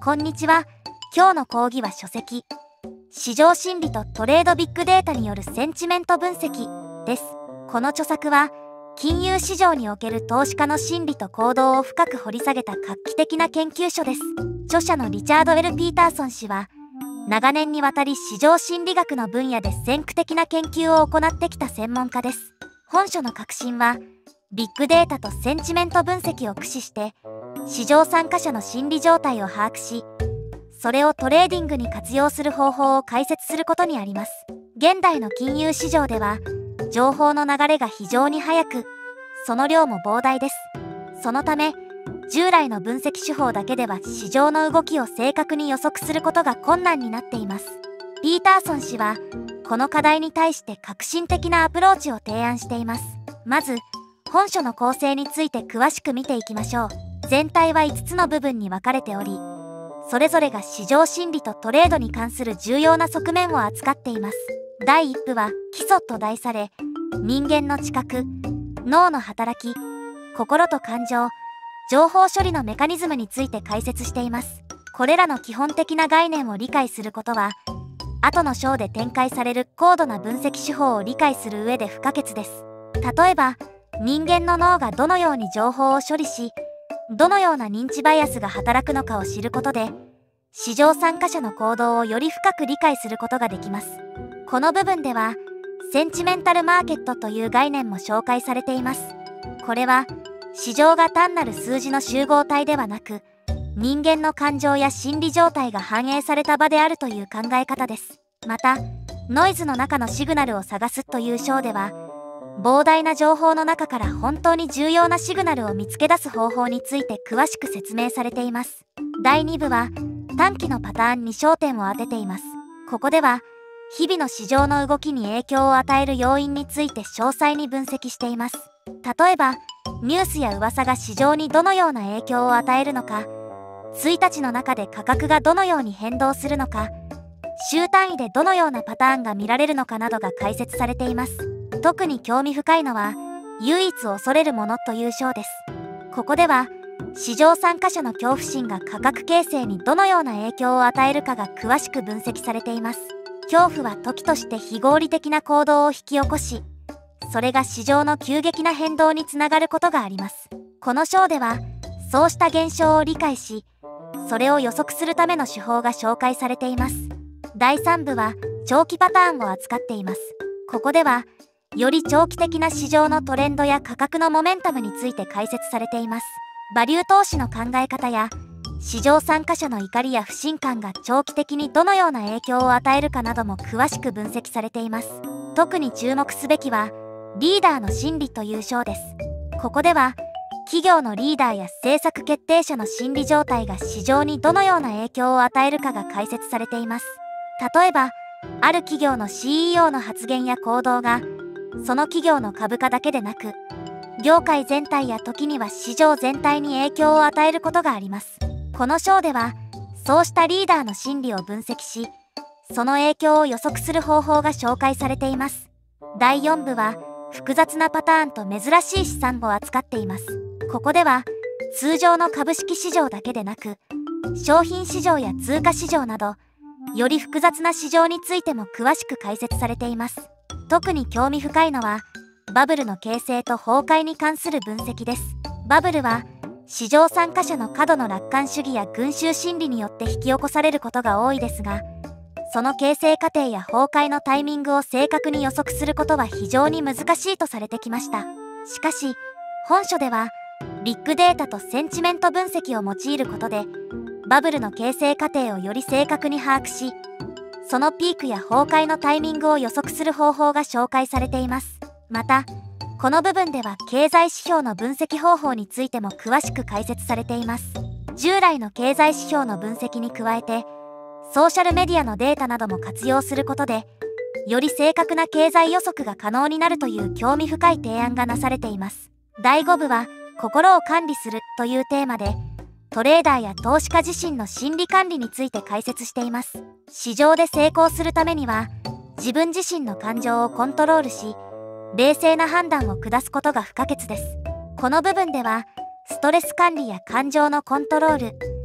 こんにちは。今日の講義は書籍市場心理とトレードビッグデータによるセンチメント分析です。この著作は金融市場における投資家の心理と行動を深く掘り下げた画期的な研究書です。著者のリチャード・L・ピーターソン氏は長年にわたり市場心理学の分野で先駆的な研究を行ってきた専門家です。本書の核心はビッグデータとセンチメント分析を駆使して市場参加者の心理状態を把握し、それをトレーディングに活用する方法を解説することにあります。現代の金融市場では情報の流れが非常に速く、その量も膨大です。そのため従来の分析手法だけでは市場の動きを正確に予測することが困難になっています。ピーターソン氏はこの課題に対して革新的なアプローチを提案しています。まず本書の構成について詳しく見ていきましょう。全体は5つの部分に分かれており、それぞれが市場心理とトレードに関する重要な側面を扱っています。第1部は基礎と題され、人間の知覚、脳の働き、心と感情、情報処理のメカニズムについて解説しています。これらの基本的な概念を理解することは、後の章で展開される高度な分析手法を理解する上で不可欠です。例えば、人間の脳がどのように情報を処理し、どのような認知バイアスが働くのかを知ることで、市場参加者の行動をより深く理解することができます。この部分では、センチメンタルマーケットという概念も紹介されています。これは、市場が単なる数字の集合体ではなく、人間の感情や心理状態が反映された場であるという考え方です。また、ノイズの中のシグナルを探すという章では、膨大な情報の中から本当に重要なシグナルを見つけ出す方法について詳しく説明されています。第2部は短期のパターンに焦点を当てています。ここでは日々の市場の動きに影響を与える要因について詳細に分析しています。例えばニュースや噂が市場にどのような影響を与えるのか、1日の中で価格がどのように変動するのか、週単位でどのようなパターンが見られるのかなどが解説されています。特に興味深いのは唯一恐れるものという章です。ここでは市場参加者の恐怖心が価格形成にどのような影響を与えるかが詳しく分析されています。恐怖は時として非合理的な行動を引き起こし、それが市場の急激な変動につながることがあります。この章ではそうした現象を理解し、それを予測するための手法が紹介されています。第3部は長期パターンを扱っています。ここではより長期的な市場のトレンドや価格のモメンタムについて解説されています。バリュー投資の考え方や市場参加者の怒りや不信感が長期的にどのような影響を与えるかなども詳しく分析されています。特に注目すべきはリーダーの心理という章です。ここでは企業のリーダーや政策決定者の心理状態が市場にどのような影響を与えるかが解説されています。例えばある企業の CEO の発言や行動がその企業の株価だけでなく、業界全体や時には市場全体に影響を与えることがあります。この章では、そうしたリーダーの心理を分析し、その影響を予測する方法が紹介されています。第4部は、複雑なパターンと珍しい資産を扱っています。ここでは、通常の株式市場だけでなく、商品市場や通貨市場など、より複雑な市場についても詳しく解説されています。特に興味深いのはバブルの形成と崩壊に関する分析です。バブルは市場参加者の過度の楽観主義や群衆心理によって引き起こされることが多いですが、その形成過程や崩壊のタイミングを正確に予測することは非常に難しいとされてきました。しかし本書ではビッグデータとセンチメント分析を用いることでバブルの形成過程をより正確に把握し、そのピークや崩壊のタイミングを予測する方法が紹介されています。また、この部分では経済指標の分析方法についても詳しく解説されています。従来の経済指標の分析に加えて、ソーシャルメディアのデータなども活用することで、より正確な経済予測が可能になるという興味深い提案がなされています。第5部は、心を管理するというテーマで、トレーダーや投資家自身の心理管理について解説しています。市場で成功するためには、自分自身の感情をコントロールし、冷静な判断を下すことが不可欠です。この部分では、ストレス管理や感情のコントロール、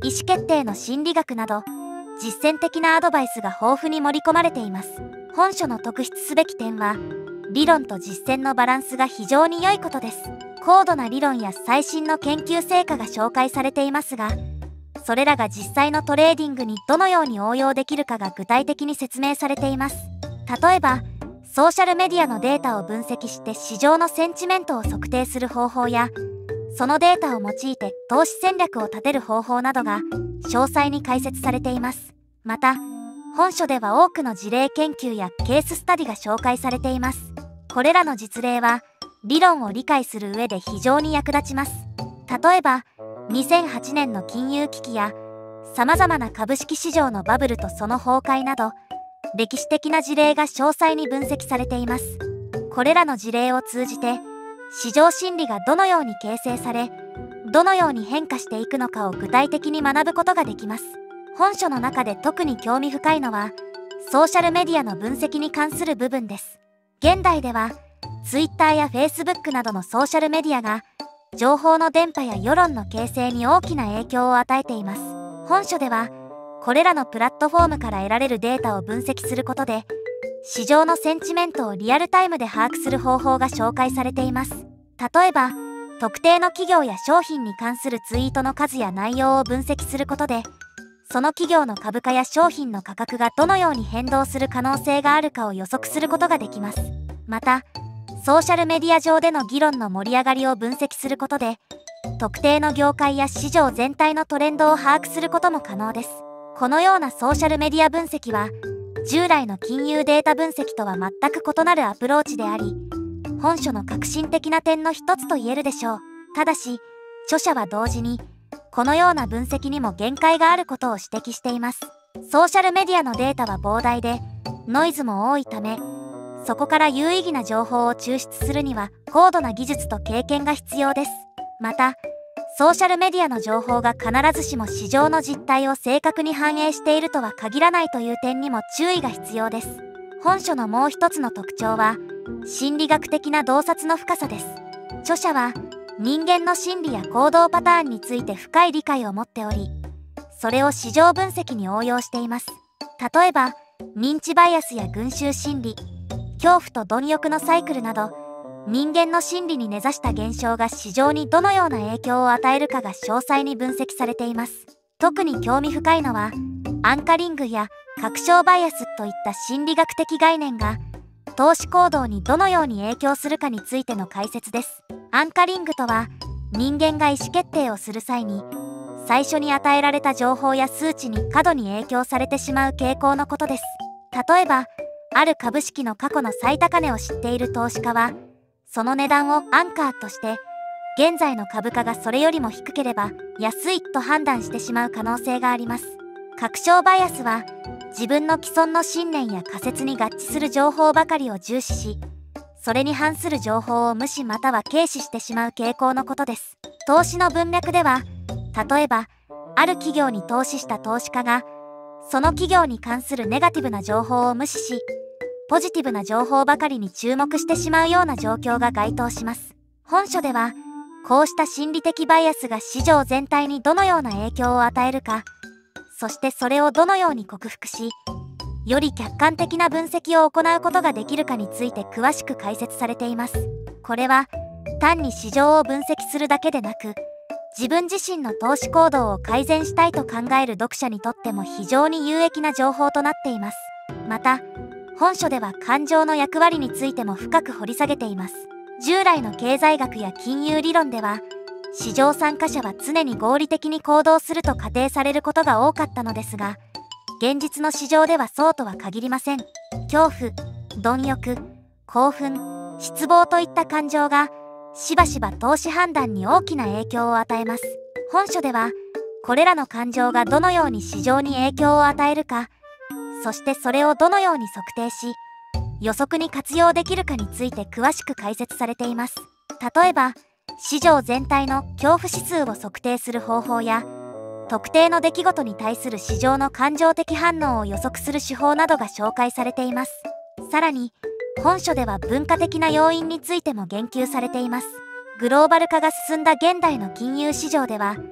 意思決定の心理学など、実践的なアドバイスが豊富に盛り込まれています。本書の特筆すべき点は、理論と実践のバランスが非常に良いことです。高度な理論や最新の研究成果が紹介されていますが、それらが実際のトレーディングにどのように応用できるかが具体的に説明されています。例えば、ソーシャルメディアのデータを分析して市場のセンチメントを測定する方法や、そのデータを用いて投資戦略を立てる方法などが詳細に解説されています。また、本書では多くの事例研究やケーススタディが紹介されています。これらの実例は、理論を理解する上で非常に役立ちます。例えば、2008年の金融危機や、様々な株式市場のバブルとその崩壊など、歴史的な事例が詳細に分析されています。これらの事例を通じて、市場心理がどのように形成され、どのように変化していくのかを具体的に学ぶことができます。本書の中で特に興味深いのは、ソーシャルメディアの分析に関する部分です。現代では、Twitter や Facebook などのソーシャルメディアが、情報の伝播や世論の形成に大きな影響を与えています。本書では、これらのプラットフォームから得られるデータを分析することで、市場のセンチメントをリアルタイムで把握する方法が紹介されています。例えば、特定の企業や商品に関するツイートの数や内容を分析することで、その企業の株価や商品の価格がどのように変動する可能性があるかを予測することができます。また、ソーシャルメディア上での議論の盛り上がりを分析することで、特定の業界や市場全体のトレンドを把握することも可能です。このようなソーシャルメディア分析は、従来の金融データ分析とは全く異なるアプローチであり、本書の革新的な点の一つと言えるでしょう。ただし、著者は同時に、このような分析にも限界があることを指摘しています。ソーシャルメディアのデータは膨大で、ノイズも多いため、そこから有意義な情報を抽出するには高度な技術と経験が必要です。また、ソーシャルメディアの情報が必ずしも市場の実態を正確に反映しているとは限らないという点にも注意が必要です。本書のもう一つの特徴は、心理学的な洞察の深さです。著者は、人間の心理や行動パターンについて深い理解を持っており、それを市場分析に応用しています。例えば、認知バイアスや群衆心理、恐怖と貪欲のサイクルなど、人間の心理に根ざした現象が市場にどのような影響を与えるかが詳細に分析されています。特に興味深いのは、アンカリングや確証バイアスといった心理学的概念が、投資行動にどのように影響するかについての解説です。アンカリングとは、人間が意思決定をする際に、最初に与えられた情報や数値に過度に影響されてしまう傾向のことです。例えば、ある株式の過去の最高値を知っている投資家は、その値段をアンカーとして、現在の株価がそれよりも低ければ安いと判断してしまう可能性があります。確証バイアスは、自分の既存の信念や仮説に合致する情報ばかりを重視し、それに反する情報を無視または軽視してしまう傾向のことです。投資の文脈では、例えば、ある企業に投資した投資家が、その企業に関するネガティブな情報を無視し、ポジティブな情報ばかりに注目してしまうような状況が該当します。本書では、こうした心理的バイアスが市場全体にどのような影響を与えるか、そしてそれをどのように克服し、より客観的な分析を行うことができるかについて詳しく解説されています。これは、単に市場を分析するだけでなく、自分自身の投資行動を改善したいと考える読者にとっても非常に有益な情報となっています。また、本書では感情の役割についても深く掘り下げています。従来の経済学や金融理論では、市場参加者は常に合理的に行動すると仮定されることが多かったのですが、現実の市場ではそうとは限りません。恐怖、貪欲、興奮、失望といった感情が、しばしば投資判断に大きな影響を与えます。本書では、これらの感情がどのように市場に影響を与えるか、そしてそれをどのように測定し、予測に活用できるかについて詳しく解説されています。例えば、市場全体の恐怖指数を測定する方法や、特定の出来事に対する市場の感情的反応を予測する手法などが紹介されています。さらに、本書では文化的な要因についても言及されています。グローバル化が進んだ現代の金融市場では、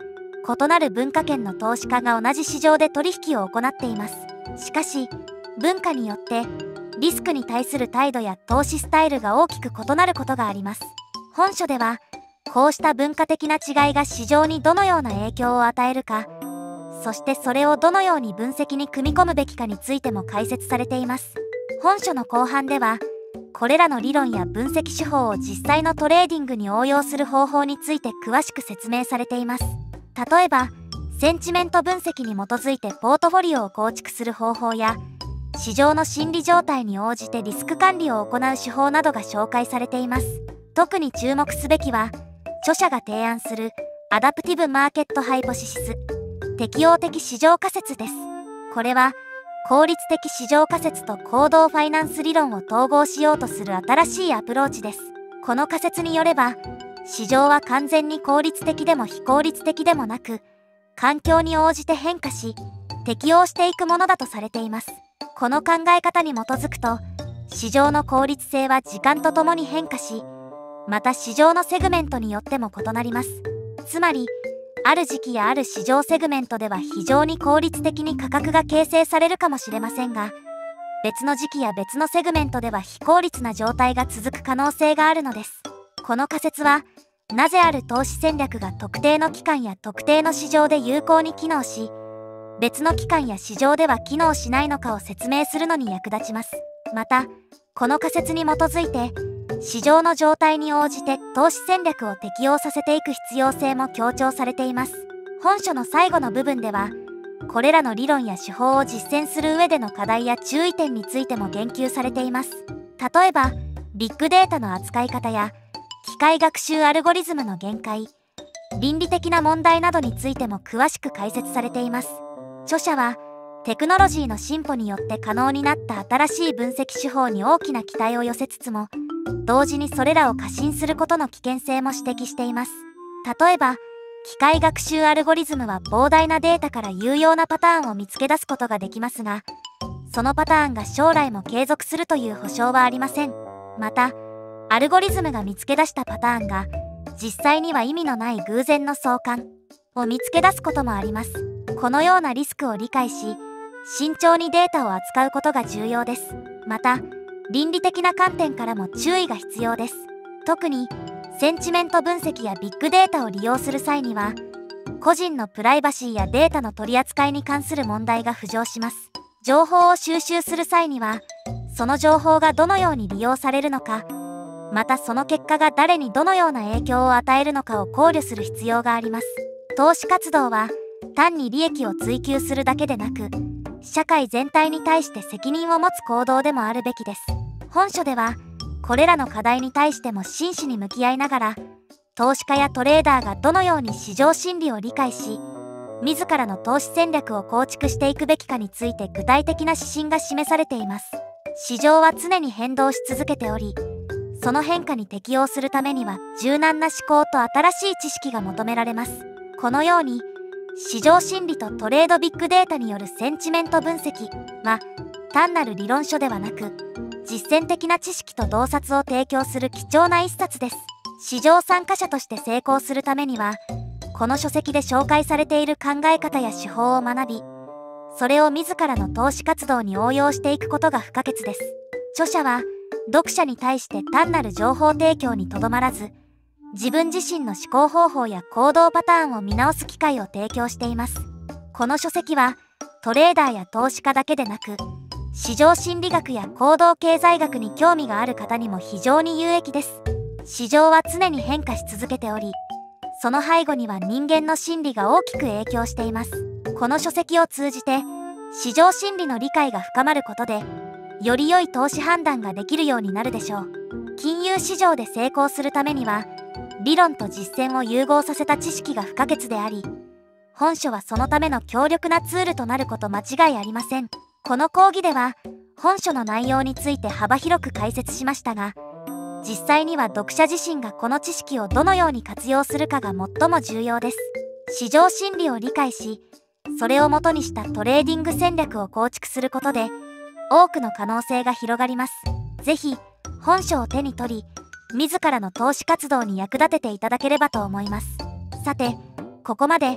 異なる文化圏の投資家が同じ市場で取引を行っています。しかし、文化によってリスクに対する態度や投資スタイルが大きく異なることがあります。本書では、こうした文化的な違いが市場にどのような影響を与えるか、そしてそれをどのように分析に組み込むべきかについても解説されています。本書の後半では、これらの理論や分析手法を実際のトレーディングに応用する方法について詳しく説明されています。例えば、センチメント分析に基づいてポートフォリオを構築する方法や、市場の心理状態に応じてリスク管理を行う手法などが紹介されています。特に注目すべきは、著者が提案するアダプティブマーケットハイポシシス、適応的市場仮説です。これは、効率的市場仮説と行動ファイナンス理論を統合しようとする新しいアプローチです。この仮説によれば、市場は完全に効率的でも非効率的でもなく、環境に応じて変化し、適応していくものだとされています。この考え方に基づくと、市場の効率性は時間とともに変化し、また市場のセグメントによっても異なります。つまり、ある時期やある市場セグメントでは非常に効率的に価格が形成されるかもしれませんが、別の時期や別のセグメントでは非効率な状態が続く可能性があるのです。この仮説は、なぜある投資戦略が特定の期間や特定の市場で有効に機能し、別の期間や市場では機能しないのかを説明するのに役立ちます。また、この仮説に基づいて、市場の状態に応じて投資戦略を適用させていく必要性も強調されています。本書の最後の部分では、これらの理論や手法を実践する上での課題や注意点についても言及されています。例えば、ビッグデータの扱い方や、機械学習アルゴリズムの限界、倫理的な問題などについても詳しく解説されています。著者は、テクノロジーの進歩によって可能になった新しい分析手法に大きな期待を寄せつつも、同時にそれらを過信することの危険性も指摘しています。例えば、機械学習アルゴリズムは膨大なデータから有用なパターンを見つけ出すことができますが、そのパターンが将来も継続するという保証はありません。また、アルゴリズムが見つけ出したパターンが、実際には意味のない偶然の相関を見つけ出すこともあります。このようなリスクを理解し、慎重にデータを扱うことが重要です。また、倫理的な観点からも注意が必要です。特に、センチメント分析やビッグデータを利用する際には、個人のプライバシーやデータの取り扱いに関する問題が浮上します。情報を収集する際には、その情報がどのように利用されるのか、またその結果が誰にどのような影響を与えるのかを考慮する必要があります。投資活動は、単に利益を追求するだけでなく、社会全体に対して責任を持つ行動でもあるべきです。本書では、これらの課題に対しても真摯に向き合いながら、投資家やトレーダーがどのように市場心理を理解し、自らの投資戦略を構築していくべきかについて具体的な指針が示されています。市場は常に変動し続けており、その変化に適応するためには柔軟な思考と新しい知識が求められます。このように、市場心理とトレードビッグデータによるセンチメント分析は、単なる理論書ではなく、実践的な知識と洞察を提供する貴重な一冊です。市場参加者として成功するためには、この書籍で紹介されている考え方や手法を学び、それを自らの投資活動に応用していくことが不可欠です。著者は、読者に対して単なる情報提供にとどまらず、自分自身の思考方法や行動パターンを見直す機会を提供しています。この書籍は、トレーダーや投資家だけでなく、市場心理学や行動経済学に興味がある方にも非常に有益です。市場は常に変化し続けており、その背後には人間の心理が大きく影響しています。この書籍を通じて、市場心理の理解が深まることで、より良い投資判断ができるようになるでしょう。金融市場で成功するためには、理論と実践を融合させた知識が不可欠であり、本書はそのための強力なツールとなること間違いありません。この講義では、本書の内容について幅広く解説しましたが、実際には読者自身がこの知識をどのように活用するかが最も重要です。市場心理を理解し、それを元にしたトレーディング戦略を構築することで、多くの可能性が広がります。ぜひ、本書を手に取り、自らの投資活動に役立てていただければと思います。さて、ここまで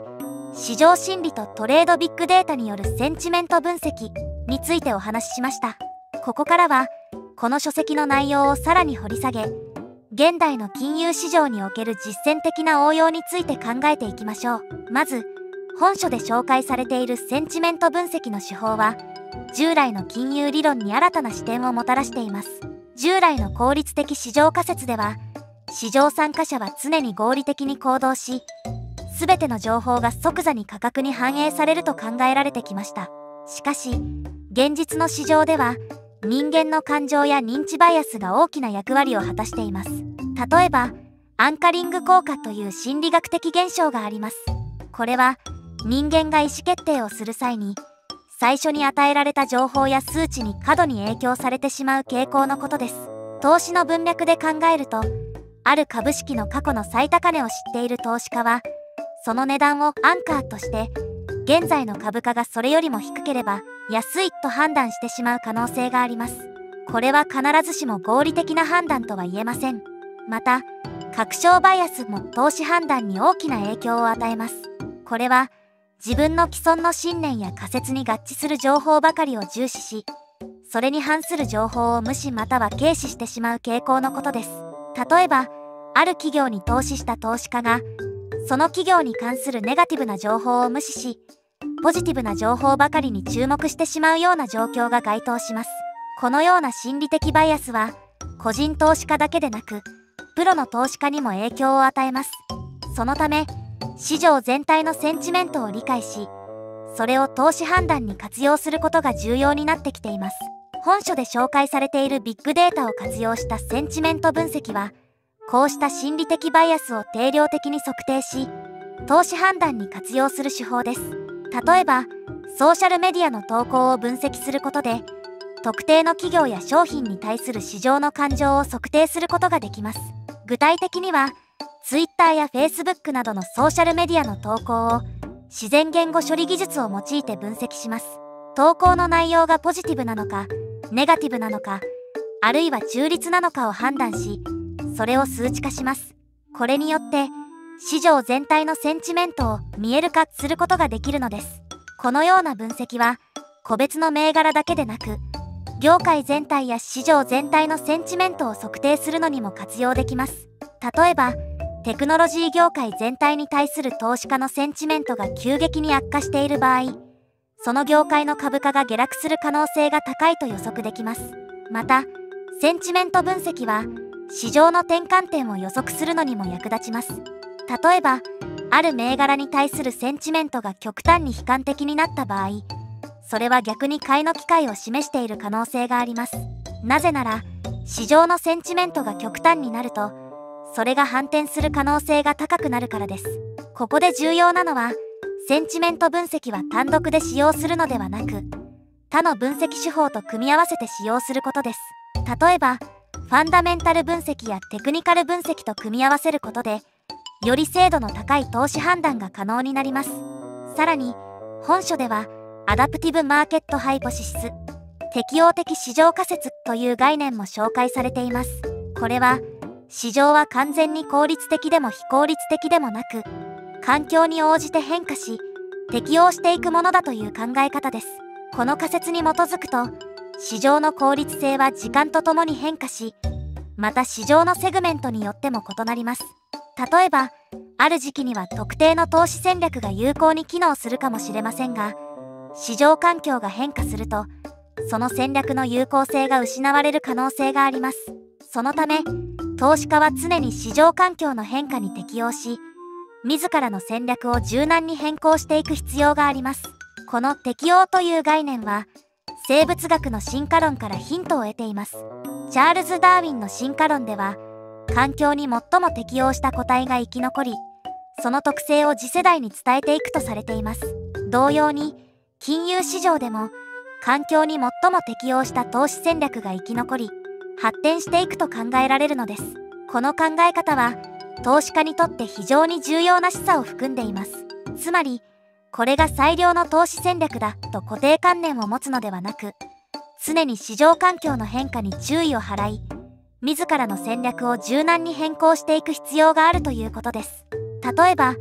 市場心理とトレードビッグデータによるセンチメント分析についてお話ししました。ここからはこの書籍の内容をさらに掘り下げ、現代の金融市場における実践的な応用について考えていきましょう。まず、本書で紹介されているセンチメント分析の手法は、従来の金融理論に新たな視点をもたらしています。従来の効率的市場仮説では、市場参加者は常に合理的に行動し、すべての情報が即座に価格に反映されると考えられてきました。しかし、現実の市場では、人間の感情や認知バイアスが大きな役割を果たしています。例えば、アンカリング効果という心理学的現象があります。これは、人間が意思決定をする際に、最初に与えられた情報や数値に過度に影響されてしまう傾向のことです。投資の文脈で考えると、ある株式の過去の最高値を知っている投資家は、その値段をアンカーとして、現在の株価がそれよりも低ければ安いと判断してしまう可能性があります。これは必ずしも合理的な判断とは言えません。また、確証バイアスも投資判断に大きな影響を与えます。これは、自分の既存の信念や仮説に合致する情報ばかりを重視し、それに反する情報を無視または軽視してしまう傾向のことです。例えば、ある企業に投資した投資家が、その企業に関するネガティブな情報を無視し、ポジティブな情報ばかりに注目してしまうような状況が該当します。このような心理的バイアスは、個人投資家だけでなく、プロの投資家にも影響を与えます。そのため、市場全体のセンチメントを理解し、それを投資判断に活用することが重要になってきています。本書で紹介されているビッグデータを活用したセンチメント分析は、こうした心理的バイアスを定量的に測定し、投資判断に活用する手法です。例えば、ソーシャルメディアの投稿を分析することで、特定の企業や商品に対する市場の感情を測定することができます。具体的には、Twitter や Facebook などのソーシャルメディアの投稿を自然言語処理技術を用いて分析します。投稿の内容がポジティブなのか、ネガティブなのか、あるいは中立なのかを判断し、それを数値化します。これによって、市場全体のセンチメントを見える化することができるのです。このような分析は、個別の銘柄だけでなく、業界全体や市場全体のセンチメントを測定するのにも活用できます。例えば、テクノロジー業界全体に対する投資家のセンチメントが急激に悪化している場合、その業界の株価が下落する可能性が高いと予測できます。また、センチメント分析は、市場の転換点を予測するのにも役立ちます。例えば、ある銘柄に対するセンチメントが極端に悲観的になった場合、それは逆に買いの機会を示している可能性があります。なぜなら、市場のセンチメントが極端になると、それが反転する可能性が高くなるからです。ここで重要なのは、センチメント分析は単独で使用するのではなく、他の分析手法と組み合わせて使用することです。例えば、ファンダメンタル分析やテクニカル分析と組み合わせることで、より精度の高い投資判断が可能になります。さらに、本書では、アダプティブマーケットハイポシス、適応的市場仮説という概念も紹介されています。これは、市場は完全に効率的でも非効率的でもなく、環境に応じて変化し、適応していくものだという考え方です。この仮説に基づくと、市場の効率性は時間とともに変化し、また市場のセグメントによっても異なります。例えば、ある時期には特定の投資戦略が有効に機能するかもしれませんが、市場環境が変化すると、その戦略の有効性が失われる可能性があります。そのため、投資家は常に市場環境の変化に適応し、自らの戦略を柔軟に変更していく必要があります。この適応という概念は、生物学の進化論からヒントを得ています。チャールズ・ダーウィンの進化論では、環境に最も適応した個体が生き残り、その特性を次世代に伝えていくとされています。同様に、金融市場でも、環境に最も適応した投資戦略が生き残り、発展していくと考えられるのです。この考え方は、投資家にとって非常に重要な示唆を含んでいます。つまり、これが最良の投資戦略だと固定観念を持つのではなく、常に市場環境の変化に注意を払い、自らの戦略を柔軟に変更していく必要があるということです。例えば、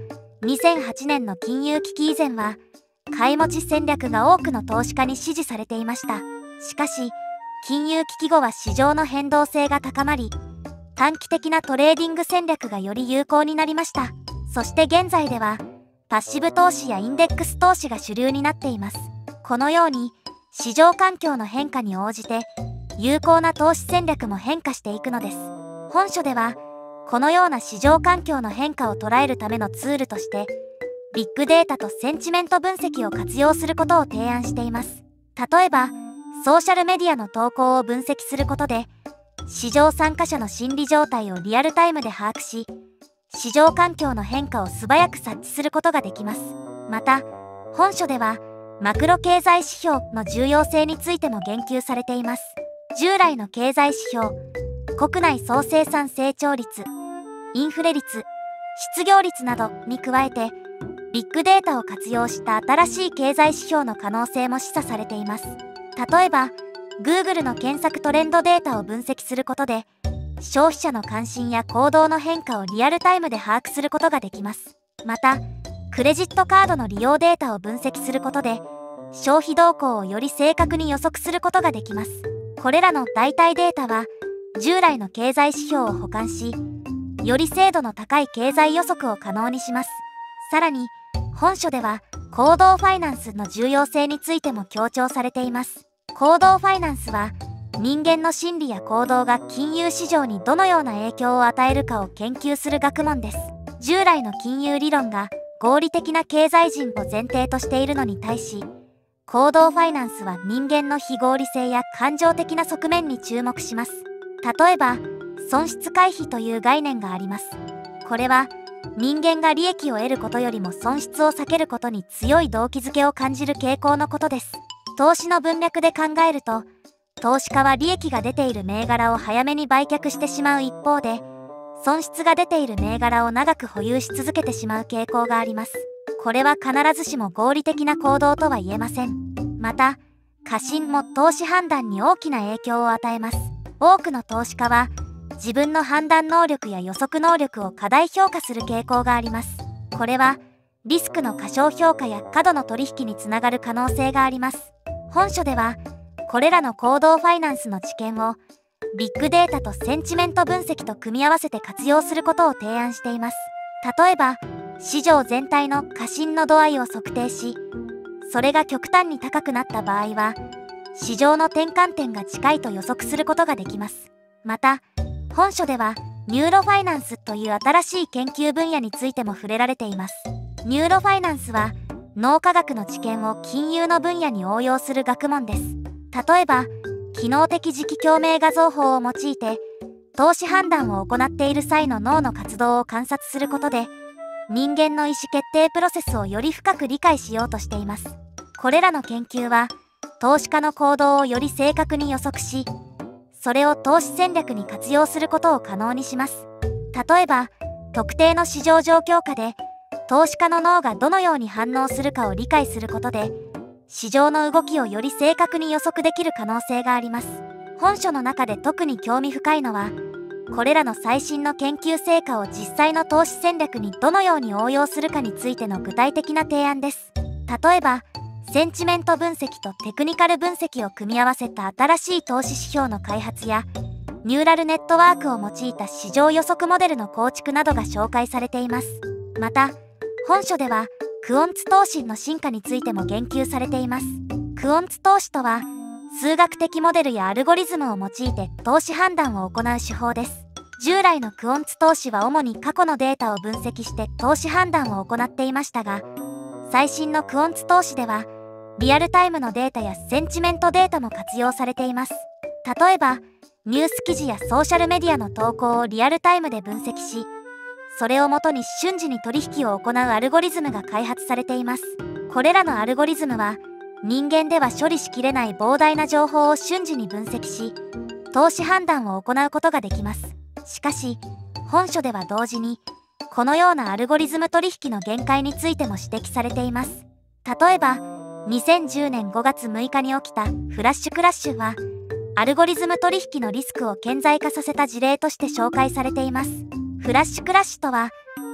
2008年の金融危機以前は、買い持ち戦略が多くの投資家に支持されていました。しかし、金融危機後は市場の変動性が高まり、短期的なトレーディング戦略がより有効になりました。そして現在では、パッシブ投資やインデックス投資が主流になっています。このように、市場環境の変化に応じて、有効な投資戦略も変化していくのです。本書では、このような市場環境の変化を捉えるためのツールとして、ビッグデータとセンチメント分析を活用することを提案しています。例えば、ソーシャルメディアの投稿を分析することで、市場参加者の心理状態をリアルタイムで把握し、市場環境の変化を素早く察知することができます。また、本書では、マクロ経済指標の重要性についても言及されています。従来の経済指標、国内総生産成長率、インフレ率、失業率などに加えて、ビッグデータを活用した新しい経済指標の可能性も示唆されています。例えば、Google の検索トレンドデータを分析することで、消費者の関心や行動の変化をリアルタイムで把握することができます。また、クレジットカードの利用データを分析することで、消費動向をより正確に予測することができます。これらの代替データは、従来の経済指標を補完し、より精度の高い経済予測を可能にします。さらに、本書では、行動ファイナンスの重要性についても強調されています。行動ファイナンスは、人間の心理や行動が金融市場にどのような影響を与えるかを研究する学問です。従来の金融理論が合理的な経済人を前提としているのに対し、行動ファイナンスは人間の非合理性や感情的な側面に注目します。例えば、損失回避という概念があります。これは、人間が利益を得ることよりも損失を避けることに強い動機づけを感じる傾向のことです。投資の文脈で考えると、投資家は利益が出ている銘柄を早めに売却してしまう一方で、損失が出ている銘柄を長く保有し続けてしまう傾向があります。これは必ずしも合理的な行動とは言えません。また、過信も投資判断に大きな影響を与えます。多くの投資家は、自分の判断能力や予測能力を過大評価する傾向があります。これは、リスクの過小評価や過度の取引につながる可能性があります。本書では、これらの行動ファイナンスの知見を、ビッグデータとセンチメント分析と組み合わせて活用することを提案しています。例えば、市場全体の過信の度合いを測定し、それが極端に高くなった場合は、市場の転換点が近いと予測することができます。また、本書では、ニューロファイナンスという新しい研究分野についても触れられています。ニューロファイナンスは、脳科学の知見を金融の分野に応用する学問です。例えば、機能的磁気共鳴画像法を用いて、投資判断を行っている際の脳の活動を観察することで、人間の意思決定プロセスをより深く理解しようとしています。これらの研究は、投資家の行動をより正確に予測し、それを投資戦略に活用することを可能にします。例えば、特定の市場状況下で、投資家の脳がどのように反応するかを理解することで、市場の動きをより正確に予測できる可能性があります。本書の中で特に興味深いのは、これらの最新の研究成果を実際の投資戦略にどのように応用するかについての具体的な提案です。例えば、センチメント分析とテクニカル分析を組み合わせた新しい投資指標の開発や、ニューラルネットワークを用いた市場予測モデルの構築などが紹介されています。また、本書では、クオンツ投資の進化についても言及されています。クオンツ投資とは、数学的モデルやアルゴリズムを用いて投資判断を行う手法です。従来のクオンツ投資は主に過去のデータを分析して投資判断を行っていましたが、最新のクオンツ投資では、リアルタイムのデータやセンチメントデータも活用されています。例えば、ニュース記事やソーシャルメディアの投稿をリアルタイムで分析し、それをもとに瞬時に取引を行うアルゴリズムが開発されています。これらのアルゴリズムは、人間では処理しきれない膨大な情報を瞬時に分析し、投資判断を行うことができます。しかし、本書では同時に、このようなアルゴリズム取引の限界についても指摘されています。例えば、2010年5月6日に起きたフラッシュクラッシュは、アルゴリズム取引のリスクを顕在化させた事例として紹介されています。フラッシュクラッシュとは、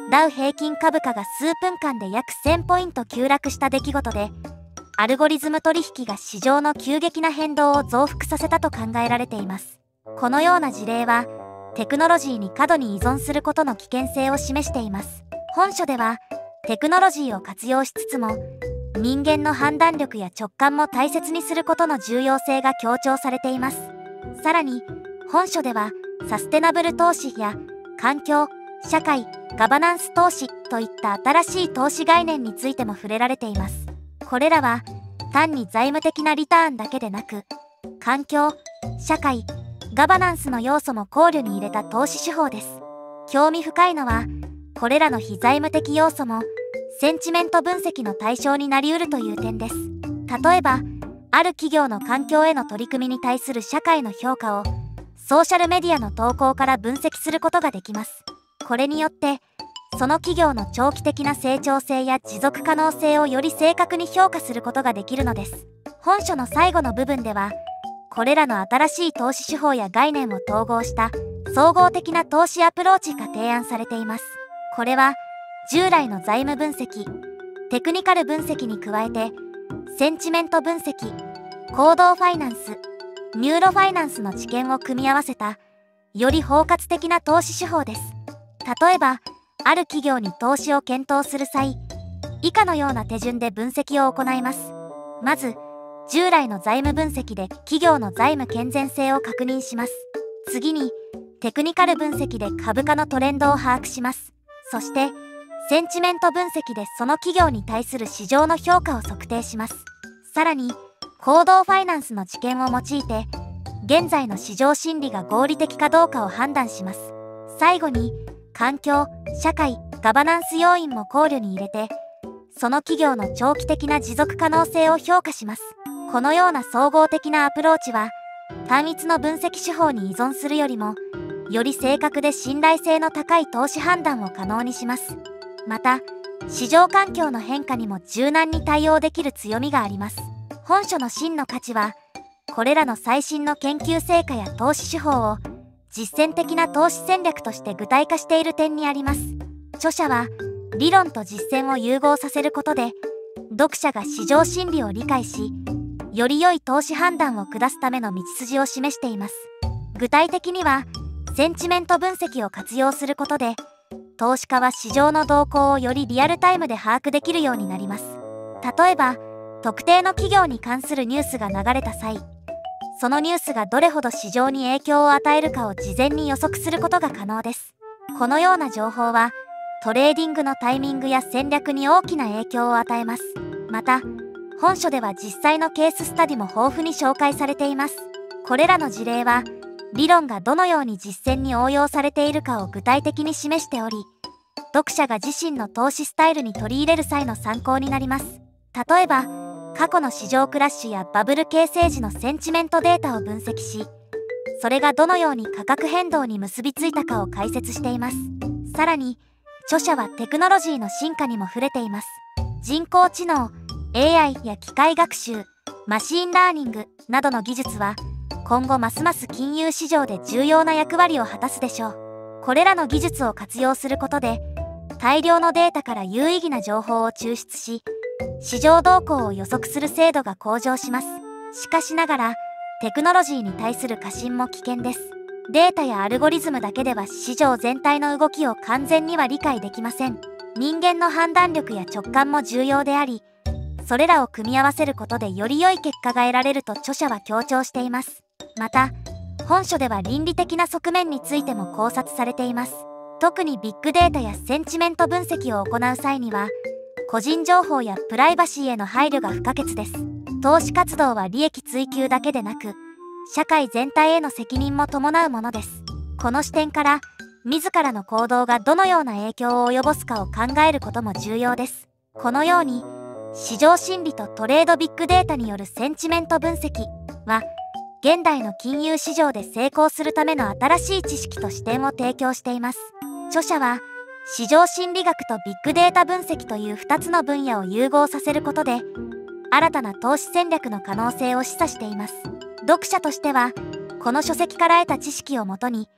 ダウ平均株価が数分間で約1000ポイント急落した出来事で、アルゴリズム取引が市場の急激な変動を増幅させたと考えられています。このような事例は、テクノロジーに過度に依存することの危険性を示しています。本書では、テクノロジーを活用しつつも、人間の判断力や直感も大切にすることの重要性が強調されています。さらに、本書では、サステナブル投資や環境、社会、ガバナンス投資といった新しい投資概念についても触れられています。これらは単に財務的なリターンだけでなく、環境、社会、ガバナンスの要素も考慮に入れた投資手法です。興味深いのは、これらの非財務的要素もセンチメント分析の対象になりうるという点です。例えば、ある企業の環境への取り組みに対する社会の評価をソーシャルメディアの投稿から分析することができます。これによって、その企業の長期的な成長性や持続可能性をより正確に評価することができるのです。本書の最後の部分では、これらの新しい投資手法や概念を統合した総合的な投資アプローチが提案されています。これは、従来の財務分析、テクニカル分析に加えて、センチメント分析、行動ファイナンス、ニューロファイナンスの知見を組み合わせた、より包括的な投資手法です。例えば、ある企業に投資を検討する際、以下のような手順で分析を行います。まず、従来の財務分析で企業の財務健全性を確認します。次に、テクニカル分析で株価のトレンドを把握します。そして、センチメント分析でその企業に対する市場の評価を測定します。さらに、行動ファイナンスの知見を用いて、現在の市場心理が合理的かどうかを判断します。最後に、環境、社会、ガバナンス要因も考慮に入れて、その企業の長期的な持続可能性を評価します。このような総合的なアプローチは、単一の分析手法に依存するよりも、より正確で信頼性の高い投資判断を可能にします。また、市場環境の変化にも柔軟に対応できる強みがあります。本書の真の価値は、これらの最新の研究成果や投資手法を、実践的な投資戦略として具体化している点にあります。著者は、理論と実践を融合させることで、読者が市場心理を理解し、より良い投資判断を下すための道筋を示しています。具体的には、センチメント分析を活用することで、投資家は市場の動向をよりリアルタイムで把握できるようになります。例えば、特定の企業に関するニュースが流れた際、そのニュースがどれほど市場に影響を与えるかを事前に予測することが可能です。このような情報は、トレーディングのタイミングや戦略に大きな影響を与えます。また、本書では実際のケーススタディも豊富に紹介されています。これらの事例は、理論がどのように実践に応用されているかを具体的に示しており、読者が自身の投資スタイルに取り入れる際の参考になります。例えば、過去の市場クラッシュやバブル形成時のセンチメントデータを分析し、それがどのように価格変動に結びついたかを解説しています。さらに、著者はテクノロジーの進化にも触れています。人工知能、AI や機械学習、マシーンラーニングなどの技術は、今後ますます金融市場で重要な役割を果たすでしょう。これらの技術を活用することで、大量のデータから有意義な情報を抽出し、市場動向を予測する精度が向上します。しかしながら、テクノロジーに対する過信も危険です。データやアルゴリズムだけでは市場全体の動きを完全には理解できません。人間の判断力や直感も重要であり、それらを組み合わせることでより良い結果が得られると著者は強調しています。また、本書では倫理的な側面についても考察されています。特にビッグデータやセンチメント分析を行う際には、個人情報やプライバシーへの配慮が不可欠です。投資活動は利益追求だけでなく、社会全体への責任も伴うものです。この視点から、自らの行動がどのような影響を及ぼすかを考えることも重要です。このように、市場心理とトレードビッグデータによるセンチメント分析は、現代の金融市場で成功するための新しい知識と視点を提供しています。著者は、市場心理学とビッグデータ分析という2つの分野を融合させることで、新たな投資戦略の可能性を示唆しています。読者としては、この書籍から得た知識をもとに、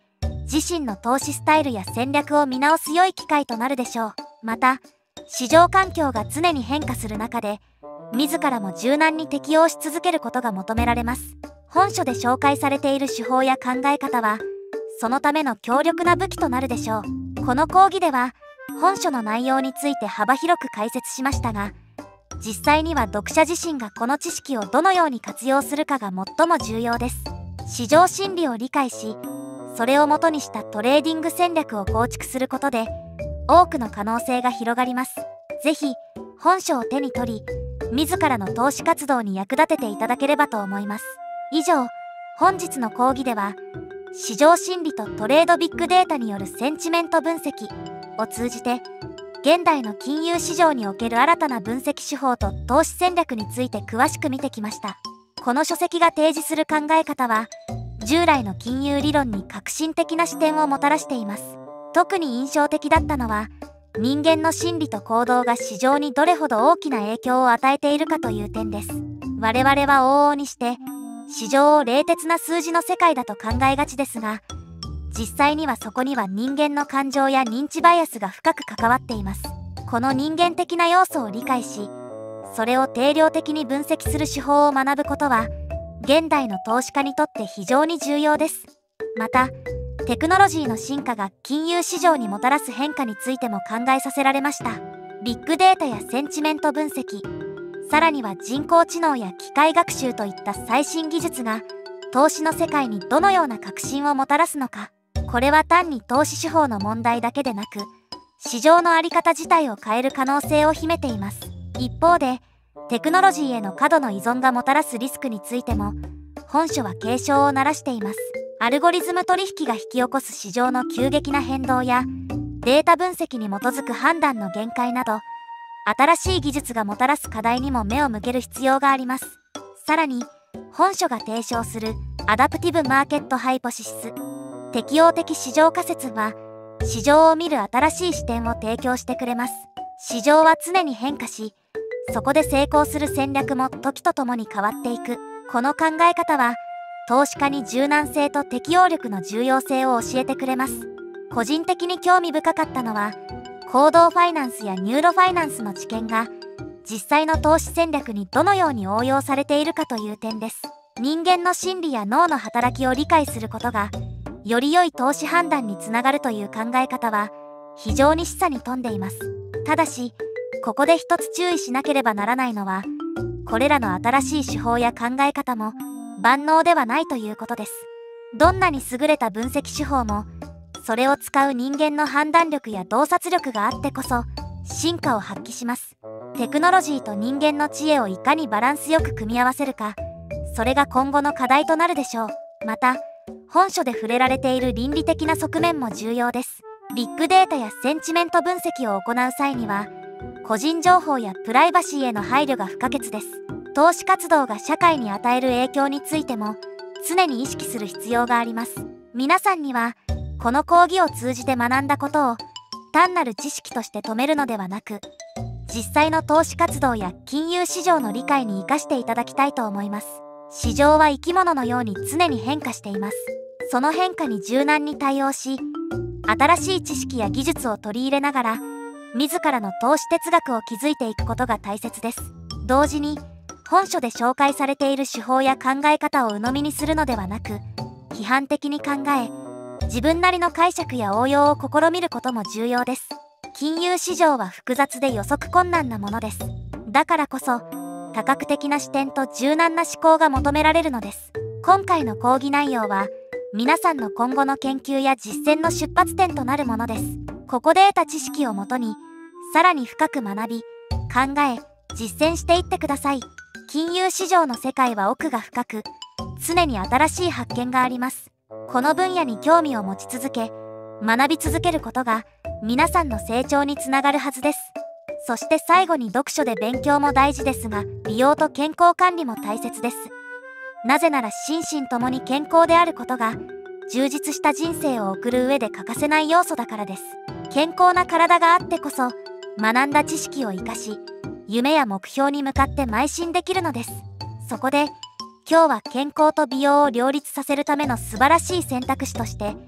自身の投資スタイルや戦略を見直す良い機会となるでしょう。また、市場環境が常に変化する中で、自らも柔軟に適応し続けることが求められます。本書で紹介されている手法や考え方は、そのための強力な武器となるでしょう。この講義では、本書の内容について幅広く解説しましたが、実際には読者自身がこの知識をどのように活用するかが最も重要です。市場心理を理解し、それを元にしたトレーディング戦略を構築することで、多くの可能性が広がります。ぜひ、本書を手に取り、自らの投資活動に役立てていただければと思います。以上、本日の講義では、市場心理とトレードビッグデータによるセンチメント分析を通じて、現代の金融市場における新たな分析手法と投資戦略について詳しく見てきました。この書籍が提示する考え方は、従来の金融理論に革新的な視点をもたらしています。特に印象的だったのは、人間の心理と行動が市場にどれほど大きな影響を与えているかという点です。我々は往々にして、市場を冷徹な数字の世界だと考えがちですが、実際にはそこには人間の感情や認知バイアスが深く関わっています。この人間的な要素を理解し、それを定量的に分析する手法を学ぶことは、現代の投資家にとって非常に重要です。また、テクノロジーの進化が金融市場にもたらす変化についても考えさせられました。ビッグデータやセンチメント分析、さらには人工知能や機械学習といった最新技術が、投資の世界にどのような革新をもたらすのか。これは単に投資手法の問題だけでなく、市場の在り方自体を変える可能性を秘めています。一方で、テクノロジーへの過度の依存がもたらすリスクについても、本書は警鐘を鳴らしています。アルゴリズム取引が引き起こす市場の急激な変動や、データ分析に基づく判断の限界など、新しい技術がもたらす課題にも目を向ける必要があります。さらに、本書が提唱するアダプティブマーケットハイポシス、適応的市場仮説は、市場を見る新しい視点を提供してくれます。市場は常に変化し、そこで成功する戦略も時とともに変わっていく。この考え方は、投資家に柔軟性と適応力の重要性を教えてくれます。個人的に興味深かったのは、行動ファイナンスやニューロファイナンスの知見が、実際の投資戦略にどのように応用されているかという点です。人間の心理や脳の働きを理解することが、より良い投資判断につながるという考え方は、非常に示唆に富んでいます。ただし、ここで一つ注意しなければならないのは、これらの新しい手法や考え方も万能ではないということです。どんなに優れた分析手法も、それを使う人間の判断力や洞察力があってこそ、真価を発揮します。テクノロジーと人間の知恵をいかにバランスよく組み合わせるか、それが今後の課題となるでしょう。また、本書で触れられている倫理的な側面も重要です。ビッグデータやセンチメント分析を行う際には、個人情報やプライバシーへの配慮が不可欠です。投資活動が社会に与える影響についても、常に意識する必要があります。皆さんには、この講義を通じて学んだことを、単なる知識として止めるのではなく、実際の投資活動や金融市場の理解に生かしていただきたいと思います。市場は生き物のように常に変化しています。その変化に柔軟に対応し、新しい知識や技術を取り入れながら、自らの投資哲学を築いていくことが大切です。同時に、本書で紹介されている手法や考え方を鵜呑みにするのではなく、批判的に考え、自分なりの解釈や応用を試みることも重要です。金融市場は複雑で予測困難なものです。だからこそ、多角的な視点と柔軟な思考が求められるのです。今回の講義内容は、皆さんの今後の研究や実践の出発点となるものです。ここで得た知識をもとに、さらに深く学び、考え、実践していってください。金融市場の世界は奥が深く、常に新しい発見があります。この分野に興味を持ち続け、学び続けることが、皆さんの成長につながるはずです。そして最後に読書で勉強も大事ですが、美容と健康管理も大切です。なぜなら心身ともに健康であることが、充実した人生を送る上で欠かせない要素だからです。健康な体があってこそ、学んだ知識を生かし、夢や目標に向かって邁進できるのです。そこで、今日は健康と美容を両立させるための素晴らしい選択肢として、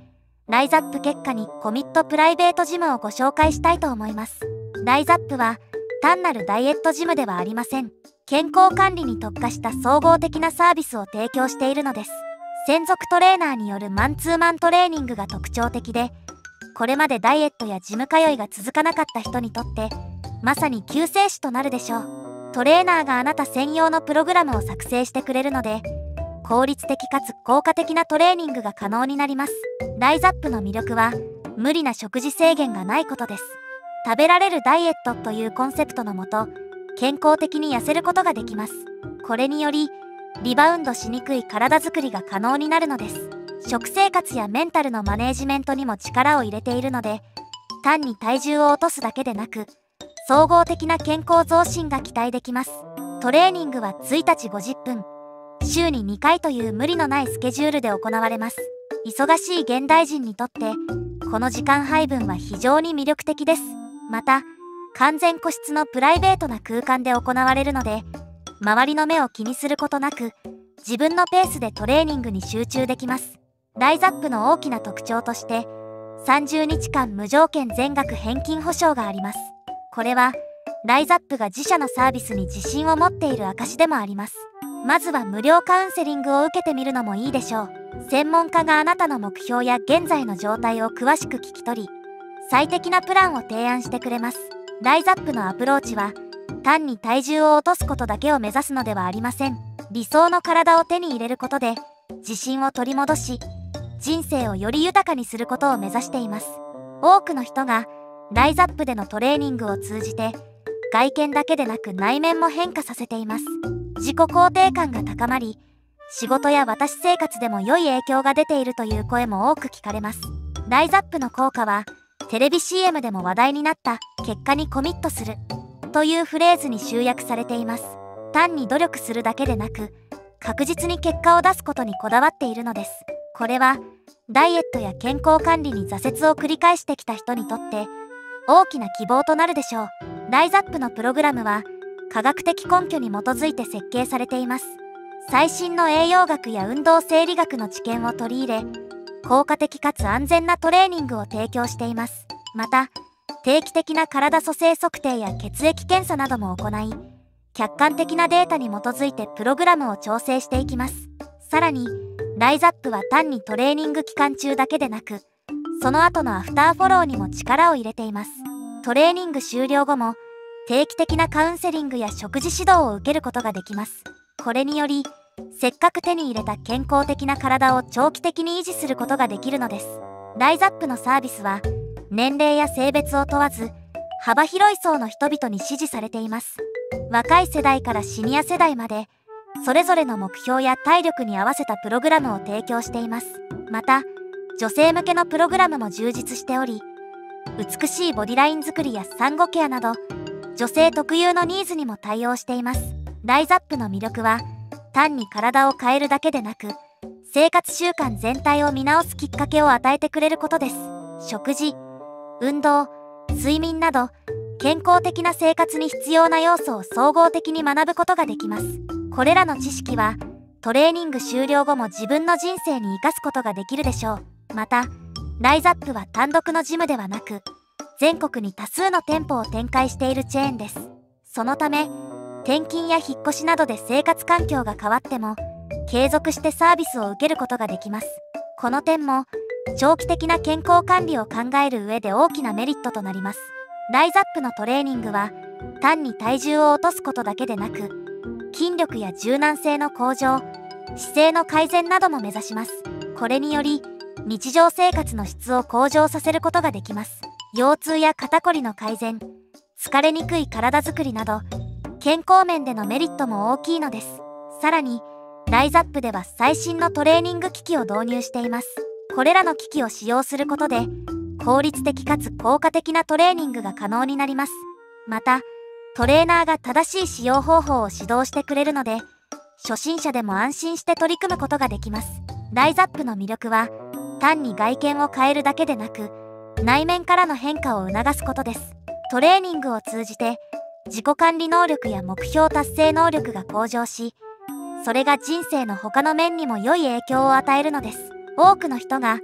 ライザップ結果にコミットプライベートジムをご紹介したいと思います。ライザップは単なるダイエットジムではありません。健康管理に特化した総合的なサービスを提供しているのです。専属トレーナーによるマンツーマントレーニングが特徴的で、これまでダイエットやジム通いが続かなかった人にとってまさに救世主となるでしょう。トレーナーがあなた専用のプログラムを作成してくれるので、効率的かつ効果的なトレーニングが可能になります。ライザップの魅力は無理な食事制限がないことです。食べられるダイエットというコンセプトのもと、健康的に痩せることができます。これによりリバウンドしにくい体づくりが可能になるのです。食生活やメンタルのマネージメントにも力を入れているので、単に体重を落とすだけでなく総合的な健康増進が期待できます。トレーニングは1日50分、週に2回という無理のないスケジュールで行われます。忙しい現代人にとってこの時間配分は非常に魅力的です。また完全個室のプライベートな空間で行われるので、周りの目を気にすることなく自分のペースでトレーニングに集中できます。ライザップの大きな特徴として30日間無条件全額返金保証があります。これはライザップが自社のサービスに自信を持っている証でもあります。まずは無料カウンセリングを受けてみるのもいいでしょう。専門家があなたの目標や現在の状態を詳しく聞き取り、最適なプランを提案してくれます。ライザップのアプローチは単に体重を落とすことだけを目指すのではありません。理想の体を手に入れることで自信を取り戻し、人生をより豊かにすることを目指しています。多くの人がライザップでのトレーニングを通じて外見だけでなく内面も変化させています。自己肯定感が高まり、仕事や私生活でも良い影響が出ているという声も多く聞かれます。ライザップの効果はテレビ CM でも話題になった結果にコミットするというフレーズに集約されています。単に努力するだけでなく確実に結果を出すことにこだわっているのです。これはダイエットや健康管理に挫折を繰り返してきた人にとって大きな希望となるでしょう。ライザップのプログラムは科学的根拠に基づいて設計されています。最新の栄養学や運動生理学の知見を取り入れ、効果的かつ安全なトレーニングを提供しています。また定期的な体組成測定や血液検査なども行い、客観的なデータに基づいてプログラムを調整していきます。さらにライザップは単にトレーニング期間中だけでなく、その後のアフターフォローにも力を入れています。トレーニング終了後も定期的なカウンセリングや食事指導を受けることができます。これによりせっかく手に入れた健康的な体を長期的に維持することができるのです。ライザップのサービスは年齢や性別を問わず幅広い層の人々に支持されています。若い世代からシニア世代までそれぞれの目標や体力に合わせたプログラムを提供しています。また女性向けのプログラムも充実しており、美しいボディライン作りや産後ケアなど女性特有のニーズにも対応しています。ライザップの魅力は単に体を変えるだけでなく、生活習慣全体を見直すきっかけを与えてくれることです。食事、運動、睡眠など健康的な生活に必要な要素を総合的に学ぶことができます。これらの知識はトレーニング終了後も自分の人生に生かすことができるでしょう。またライザップは単独のジムではなく、全国に多数の店舗を展開しているチェーンです。そのため転勤や引っ越しなどで生活環境が変わっても継続してサービスを受けることができます。この点も長期的な健康管理を考える上で大きなメリットとなります。ライザップのトレーニングは単に体重を落とすことだけでなく、筋力や柔軟性の向上、姿勢の改善なども目指します。これにより日常生活の質を向上させることができます。腰痛や肩こりの改善、疲れにくい体づくりなど健康面でのメリットも大きいのです。さらにライザップでは最新のトレーニング機器を導入しています。これらの機器を使用することで効率的かつ効果的なトレーニングが可能になります。またトレーナーが正しい使用方法を指導してくれるので、初心者でも安心して取り組むことができます。ライザップの魅力は単に外見を変えるだけでなく、内面からの変化を促すことです。トレーニングを通じて自己管理能力や目標達成能力が向上し、それが人生の他の面にも良い影響を与えるのです。多くの人が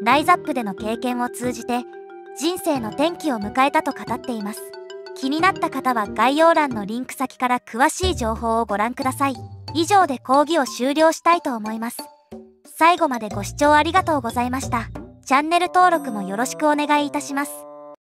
ライズアップでの経験を通じて人生の転機を迎えたと語っています。気になった方は概要欄のリンク先から詳しい情報をご覧ください。以上で講義を終了したいと思います。最後までご視聴ありがとうございました。チャンネル登録もよろしくお願いいたします。